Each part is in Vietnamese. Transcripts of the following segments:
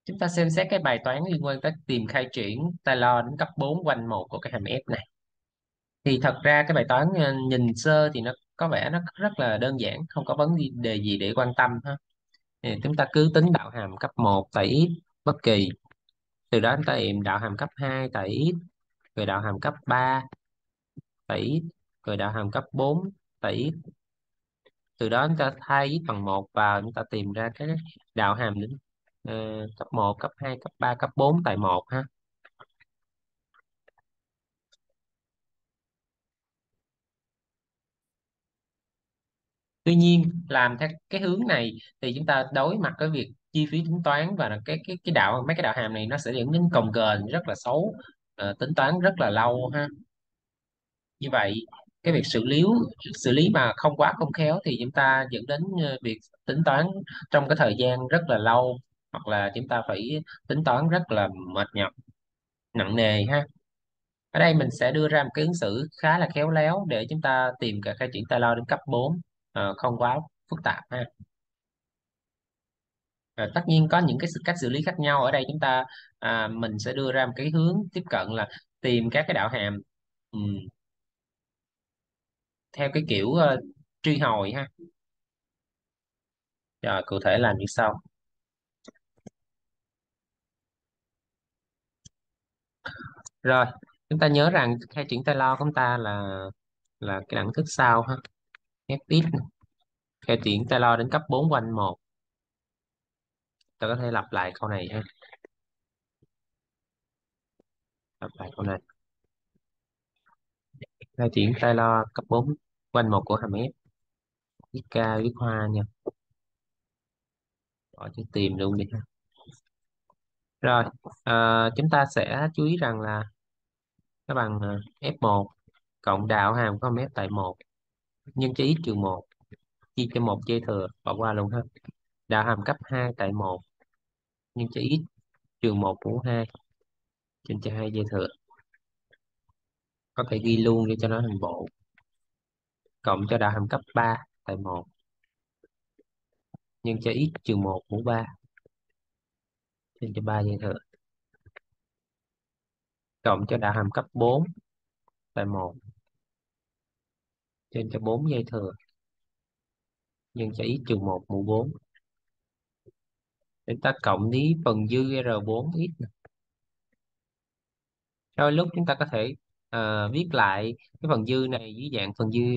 Chúng ta xem xét cái bài toán liên quan tới tìm khai triển Taylor đến cấp 4 quanh một của cái hàm F này. Thì thật ra cái bài toán nhìn sơ thì nó có vẻ nó rất là đơn giản, không có vấn đề gì để quan tâm ha. Thì chúng ta cứ tính đạo hàm cấp 1 tại x bất kỳ, từ đó chúng ta tìm đạo hàm cấp 2 tại x, rồi đạo hàm cấp 3 tại x, rồi đạo hàm cấp 4 tại x. Từ đó chúng ta thay x bằng một vào, chúng ta tìm ra cái đạo hàm đến ờ, cấp 1, cấp 2, cấp 3, cấp 4 tại một ha. Tuy nhiên làm theo cái hướng này thì chúng ta đối mặt với việc chi phí tính toán và là cái đạo mấy cái đạo hàm này nó sẽ dẫn đến cồng kềnh rất là xấu, tính toán rất là lâu ha. Như vậy cái việc xử lý mà không quá không khéo thì chúng ta dẫn đến việc tính toán trong cái thời gian rất là lâu, hoặc là chúng ta phải tính toán rất là mệt nhọc, nặng nề ha. Ở đây mình sẽ đưa ra một cái ứng xử khá là khéo léo để chúng ta tìm cái khai triển Taylor đến cấp 4, không quá phức tạp ha. Tất nhiên có những cái cách xử lý khác nhau. Ở đây mình sẽ đưa ra một cái hướng tiếp cận là tìm các cái đạo hàm ừm, theo cái kiểu truy hồi ha. Rồi cụ thể làm như sau. Rồi chúng ta nhớ rằng khai triển Taylor của chúng ta là cái đẳng thức sau ha. Fx khai triển Taylor đến cấp 4 quanh một. Ta có thể lặp lại câu này ha. Lặp lại câu này. Khai triển Taylor cấp 4 quanh một của hàm F. Viết ca viết hoa nha. Bỏ chữ tìm luôn đi ha. Rồi chúng ta sẽ chú ý rằng là nó bằng F1 cộng đạo hàm có hàm F tại một nhân cho x trừ một, chia cho một dư thừa, bỏ qua luôn ha. Đạo hàm cấp 2 tại một nhân cho x trừ một mũ 2 trên cho 2 dư thừa, có thể ghi luôn để cho nó thành bộ, cộng cho đạo hàm cấp 3 tại một nhân cho x trừ một mũ 3 trên cho 3 dư thừa, cộng cho đạo hàm cấp 4 tại một trên cho 4 dư thừa nhân cho x trừ một mũ 4. Chúng ta cộng với phần dư R4x. Đôi lúc chúng ta có thể viết lại cái phần dư này dưới dạng phần dư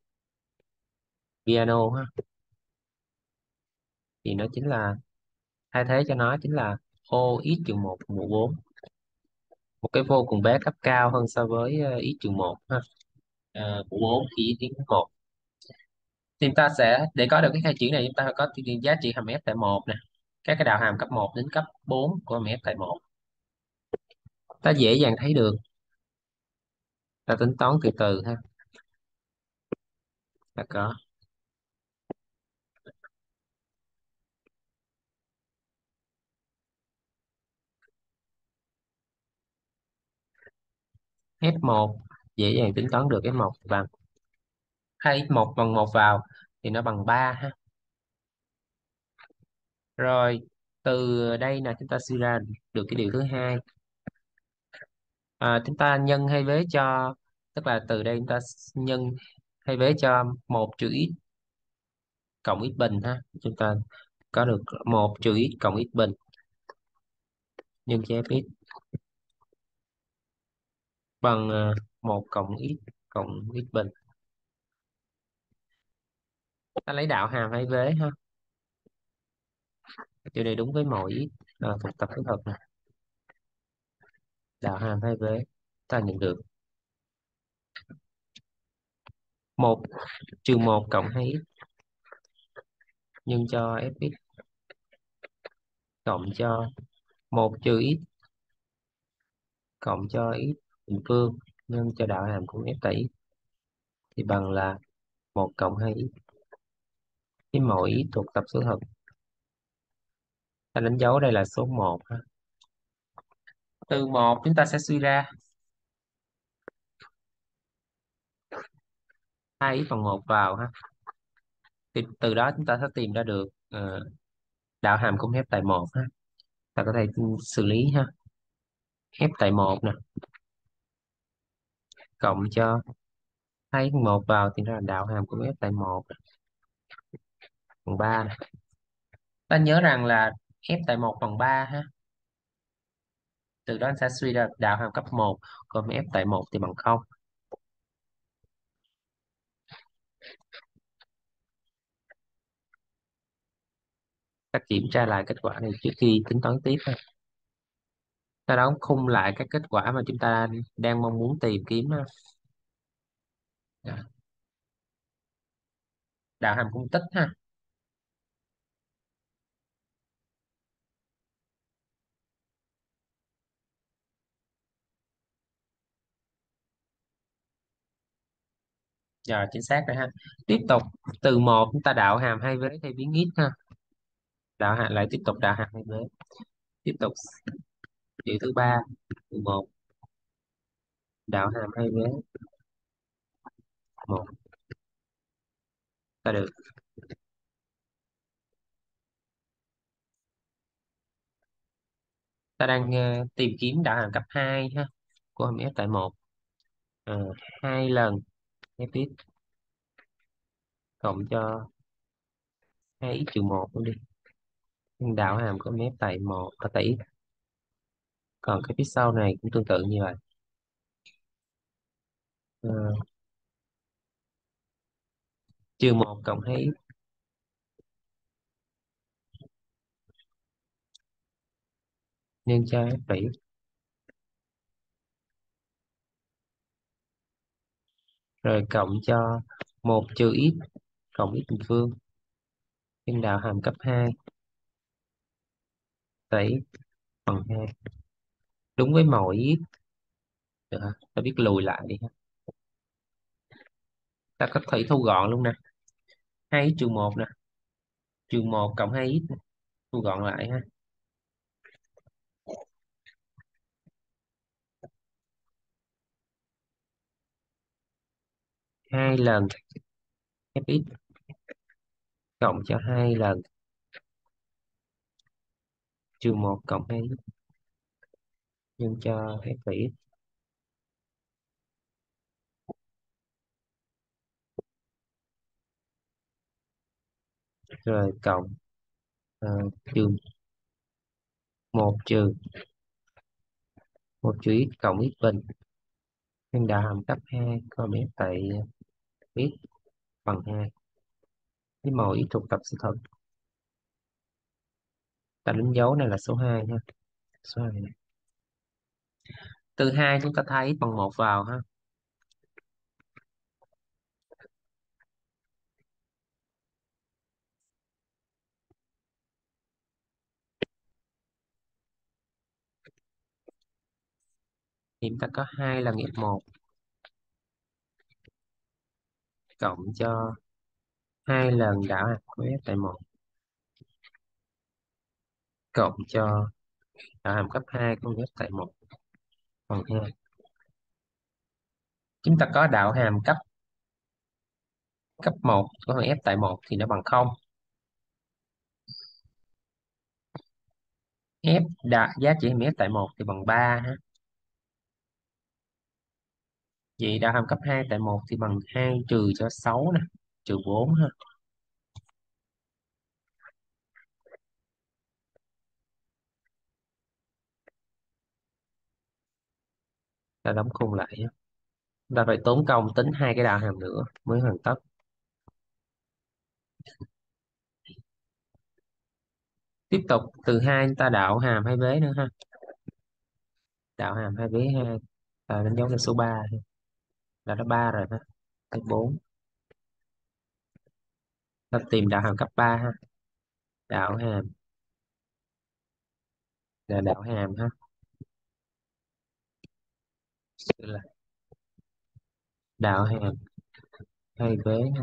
piano ha. Thì nó chính là, thay thế cho nó chính là ô x trừ một mũ 4, một cái vô cùng bé cấp cao hơn so với x trừ một ha. Mũ 4 khi x tiến đến 1. Thì chúng ta sẽ, để có được cái khai triển này, chúng ta phải có giá trị hàm f tại một nè, các cái đạo hàm cấp 1 đến cấp 4 của hàm f tại một. Ta dễ dàng thấy được, ta tính toán từ từ ha. Ta có F1, dễ dàng tính toán được F1 bằng, hay F1 bằng một vào thì nó bằng 3 ha. Rồi từ đây là chúng ta suy ra được cái điều thứ hai. Chúng ta nhân hay vế cho, tức là từ đây chúng ta nhân hay vế cho một trừ x cộng x bình ha. Chúng ta có được một trừ x cộng x bình nhân cho fx bằng 1 cộng x cộng x bình. Ta lấy đạo hàm hay vế ha. Điều này đúng với mọi x. Thuộc tập phức hợp này. Đạo hàm hay vế, ta nhận được một trừ một cộng 2x nhân cho fx cộng cho một trừ x cộng cho x bình phương nhân cho đạo hàm của f tại x thì bằng là một cộng 2x. Cái mỗi x thuộc tập số thực. Ta đánh dấu đây là số một ha. Từ một chúng ta sẽ suy ra 2x bằng một vào ha. Thì từ đó chúng ta sẽ tìm ra được đạo hàm của f tại một ha. Ta có thể xử lý ha. F tại một nè, cộng cho thay một vào thì nó là đạo hàm của F tại một phần ba nè. Ta nhớ rằng là F tại một phần 3 ha. Từ đó anh sẽ suy ra đạo hàm cấp một, còn F tại một thì bằng không. Ta kiểm tra lại kết quả này trước khi tính toán tiếp ha. Ta đóng khung lại các kết quả mà chúng ta đang mong muốn tìm kiếm ha. Dạ. Đạo hàm cung tích ha. Rồi chính xác rồi ha. Tiếp tục từ một chúng ta đạo hàm hai vế theo biến ít ha. Đạo hàm lại tiếp tục đạo hàm hai vế. Tiếp tục chữ thứ ba từ một đạo hàm hai vế một ta được. Ta đang tìm kiếm đạo hàm cấp 2 ha của hàm f tại một. Ờ, hai lần f x cộng cho hai x trừ một luôn đi. Nhưng đạo hàm của f tại một ở tại x, còn cái phía sau này cũng tương tự như vậy. Ờ, trừ một cộng hai x nhân cho f tại x, rồi cộng cho một trừ x cộng x bình phương nhân đạo hàm cấp 2 tại x phần 2 đúng với mọi x. Được hả? Ta biết lùi lại đi ha. Ta có thể thu gọn luôn nè. Hai x trừ một nè, trừ một cộng hai x nè. Thu gọn lại ha. Hai lần fx cộng cho hai lần trừ một cộng hai x nhân cho f phẩy x, rồi cộng ờ, trừ một trừ một trừ x cộng x bình nhân đạo hàm cấp 2 có f tại x bằng 2 với mẫu x thuộc tập sự thật. Ta đánh dấu này là số 2 ha. Số 2 này. Từ 2 chúng ta thay x bằng một vào ha. Thì chúng ta có 2 lần f1 cộng cho 2 lần đạo hàm của f tại một cộng cho đạo hàm cấp 2 của f tại một phần 2. Chúng ta có đạo hàm cấp một của f tại một thì nó bằng không. Giá trị hàm f tại một thì bằng 3 ha. Vậy đạo hàm cấp 2 tại một thì bằng 2 trừ cho 6 nè, trừ 4 ha. Ta đóng khung lại ha. Ta phải tốn công tính hai cái đạo hàm nữa mới hoàn tất. Tiếp tục từ 2 ta đạo hàm hai vế nữa ha. Đạo hàm hai vế 2 ta đánh dấu là số 3 ha. Là nó 3 rồi ha. Cái 4 ta tìm đạo hàm cấp 3 ha. Đạo hàm là đạo hàm ha. Là đạo hàm hai vế ha.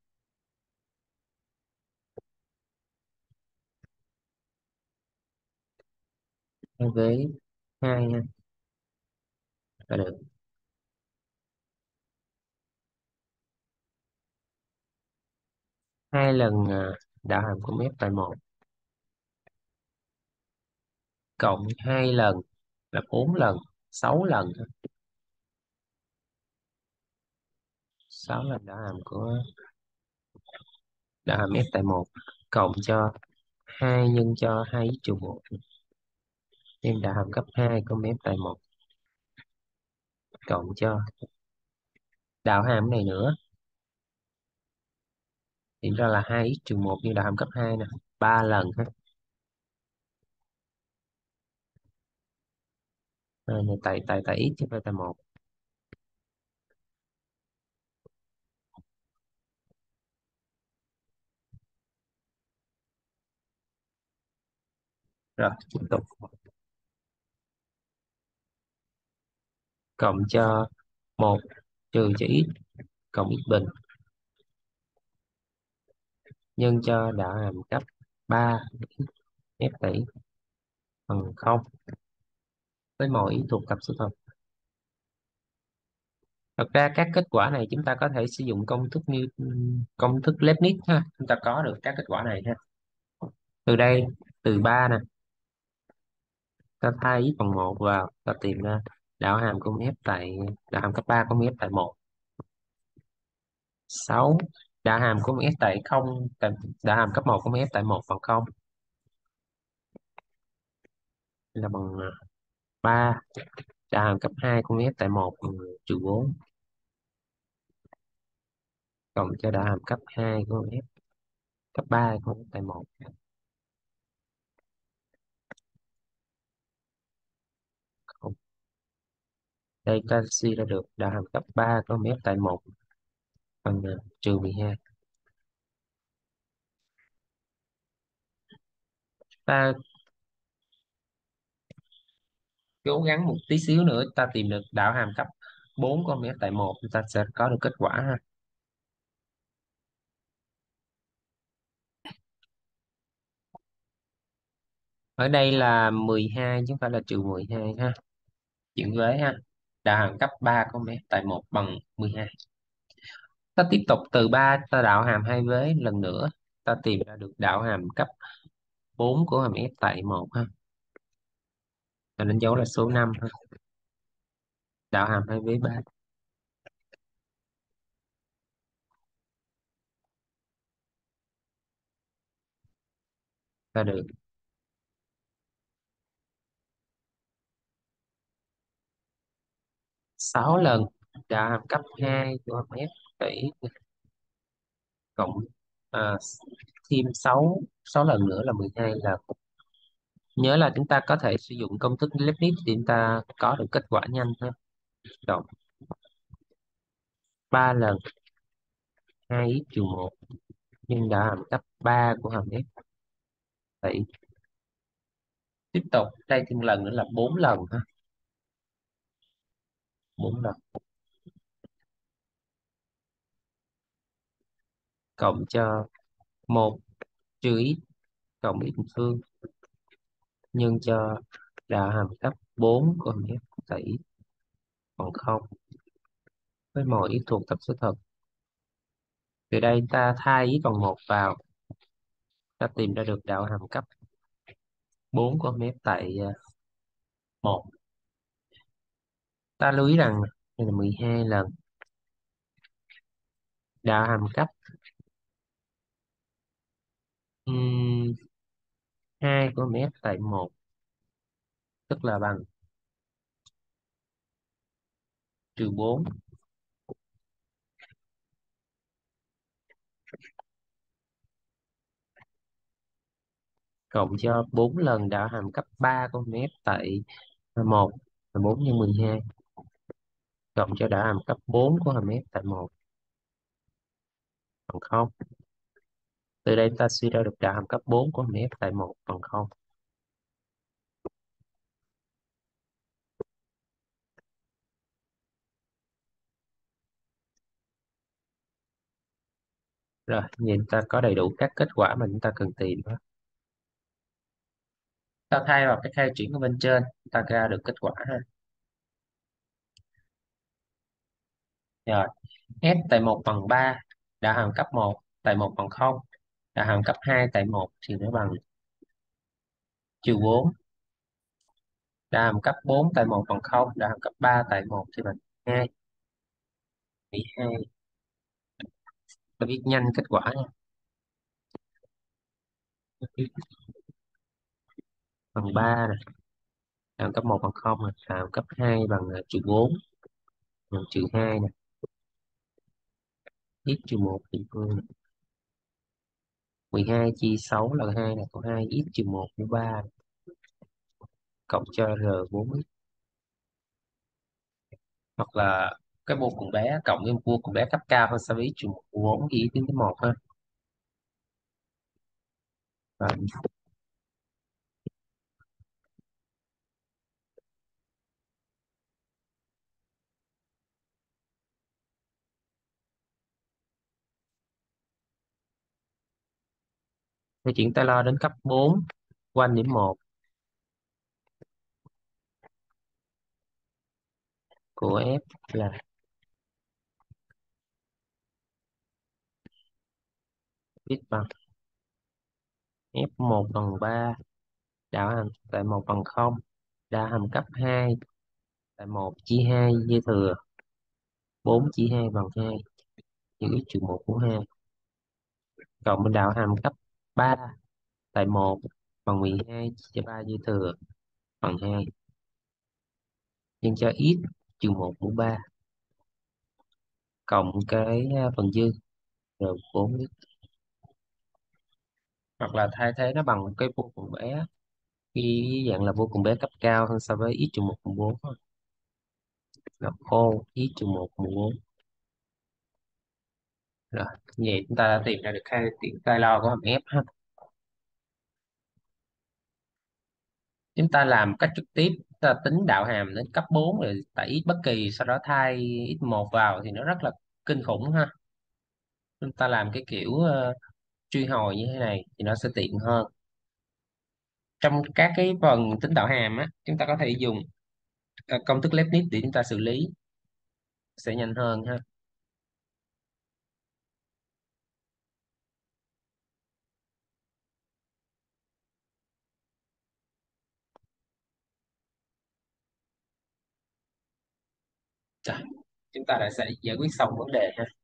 Hai vế 2 ha. Là được. Hai lần đạo hàm của f tại một cộng 2 lần là 4 lần, 6 lần, 6 lần đạo hàm của đạo hàm f tại một, cộng cho 2 nhân cho 2 trừ một nhân đạo hàm cấp 2 của f tại một, cộng cho đạo hàm này nữa, hiện ra là 2x trừ một nhân đạo hàm cấp 2 nè, 3 lần ha. Này, tại x chứ không phải tại một. Rồi tiếp tục, cộng cho một trừ cho x cộng x bình nhân cho đạo hàm cấp 3 f tỷ bằng không, với mọi ý thuộc tập số thật. Thật ra các kết quả này chúng ta có thể sử dụng công thức như công thức Leibniz ha, chúng ta có được các kết quả này ha. Từ đây, từ 3 nè, ta thay x bằng một vào, ta tìm ra đạo hàm của f tại đạo hàm cấp 3 của f tại một. 6, đạo hàm của f tại không, đạo hàm cấp một của f tại một bằng không, là bằng 3. Đạo hàm cấp 2 của f tại một bằng trừ 4, cộng cho đạo hàm cấp 2 của f cấp 3 của f tại một. Không. Đây ta suy ra được đạo hàm cấp 3 của f tại một bằng trừ 12. Ta cố gắng một tí xíu nữa ta tìm được đạo hàm cấp 4 của f tại một, ta sẽ có được kết quả ha. Ở đây là 12 chứ không phải là trừ 12 ha, chuyển vế ha. Đạo hàm cấp 3 của f tại một bằng 12. Ta tiếp tục từ 3 ta đạo hàm hai vế lần nữa, ta tìm ra được đạo hàm cấp 4 của hàm f tại một ha. Ta đánh dấu là số 5 ha. Đạo hàm hai vế 3 ta được 6 lần đạo hàm cấp 2 của hàm f tỷ cộng à, thêm 6 lần nữa là 12 lần. Nhớ là chúng ta có thể sử dụng công thức Leibniz để chúng ta có được kết quả nhanh ha. Cộng 3 lần 2x trừ một nhân đạo hàm cấp 3 của hàm f tỷ. Tiếp tục đây thêm lần nữa là 4 lần ha, 4 lần, cộng cho một trừ x cộng x bình phương nhân cho đạo hàm cấp 4 của hàm f tỷ bằng không, với mọi y thuộc tập số thật. Từ đây ta thay x bằng một vào, ta tìm ra được đạo hàm cấp 4 của hàm f tại một. Ta lưu ý rằng đây là 12 lần đạo hàm cấp 2 của hàm f tại một, tức là bằng trừ 4 cộng cho 4 lần đạo hàm cấp 3 của hàm f tại một là 4 nhân 12, cộng cho đạo hàm cấp 4 của hàm f tại một bằng không. Từ đây ta suy ra được đạo hàm cấp 4 của hàm f tại một bằng không. Rồi, nhìn ta có đầy đủ các kết quả mà chúng ta cần tìm đó. Ta thay vào cái khai chuyển ở bên trên, ta ra được kết quả ha. Rồi, f tại một bằng 3, đạo hàm cấp một tại một bằng không, đạo hàm cấp 2 tại một thì nó bằng trừ 4. Đa hàm cấp 4 tại một bằng không, đa hàm cấp 3 tại một thì bằng 2. Nghĩ 2. Tôi viết nhanh kết quả nha. Bằng 3 nè, đa hàm cấp một bằng không nè, đa hàm cấp 2 bằng trừ 4, bằng trừ 2 nè, x trừ một thì 12 chia 6 là 2 nè, còn 2 x trừ một mũ 3 cộng cho r 4x, hoặc là cái vô cùng bé cộng với một vô cùng bé cấp cao hơn so với x trừ một mũ 4 ghi tiến tới một ha. Rồi, thì chuyển Taylor đến cấp 4 quanh điểm một của f là viết bằng f1 bằng 3, đạo hàm tại một bằng không, đạo hàm cấp 2 tại một chia 2 dư thừa 4 chia 2 bằng 2, chữ x trừ một của 2, cộng với đạo hàm cấp 3 tại một bằng 12 chia 3 dư thừa bằng 2, nhân cho x trừ một mũ 3 cộng cái phần dư rồi 4, hoặc là thay thế nó bằng một cái vô cùng bé, cái dạng là vô cùng bé cấp cao hơn so với x trừ một mũ 4 là khô x trừ một mũ 4. Rồi, vậy chúng ta đã tìm ra được hai điểm Taylor của hàm F ha. Chúng ta làm cách trực tiếp, chúng ta tính đạo hàm đến cấp 4 rồi tại x bất kỳ, sau đó thay x1 vào thì nó rất là kinh khủng ha. Chúng ta làm cái kiểu truy hồi như thế này thì nó sẽ tiện hơn. Trong các cái phần tính đạo hàm á, chúng ta có thể dùng công thức Leibniz để chúng ta xử lý sẽ nhanh hơn ha. Rồi, chúng ta đã sẽ giải quyết xong vấn đề ha.